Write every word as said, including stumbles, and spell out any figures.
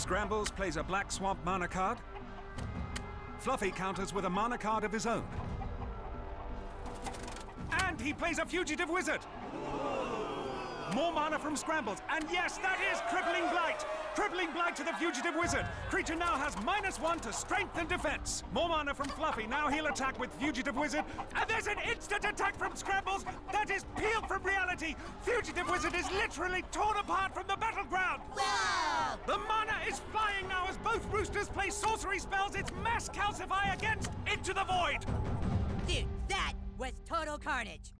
Scrambles plays a Black Swamp mana card. Fluffy counters with a mana card of his own. And he plays a Fugitive Wizard! More mana from Scrambles, and yes, that is Crippling Blight! Crippling Blight to the Fugitive Wizard! Creature now has minus one to strength and defense! More mana from Fluffy, now he'll attack with Fugitive Wizard, and there's an instant attack from Scrambles! That is peeled from reality! Fugitive Wizard is literally torn apart from the battleground! Wow! The mana is flying now as both roosters play sorcery spells! It's Mass Calcify against Into the Void! Dude, that was total carnage!